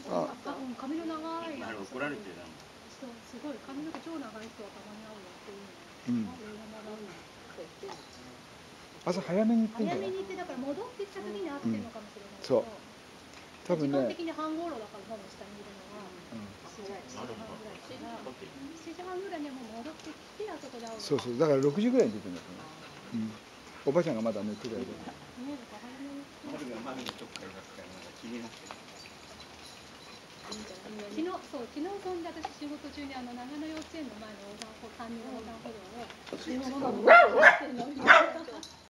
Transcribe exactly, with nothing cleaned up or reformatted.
あ、うん、髪の長い。 あれ怒られてるな。 そう、すごい髪の毛超長い人はたまに会うよっていうの。うん。朝早めに行ってんだよ。早めに行ってだから戻ってきた時に会ってるのかもしれないけど。そう。多分ね。時間的に半頃だから多分下にいるのは。しちじはんぐらいから。しちじはんぐらいにはもう戻ってきてあそこで会う。そうそう。だからろくじぐらいに出てるんだと思う。うん。おばちゃんがまだ寝てる間に。ね、だから早めに。春がまだちょっといますからまだ気になってる。昨日そう昨日そんで私仕事中にあの長野幼稚園の前の横断歩担任の横断歩道をそのまま持ってるのを見た。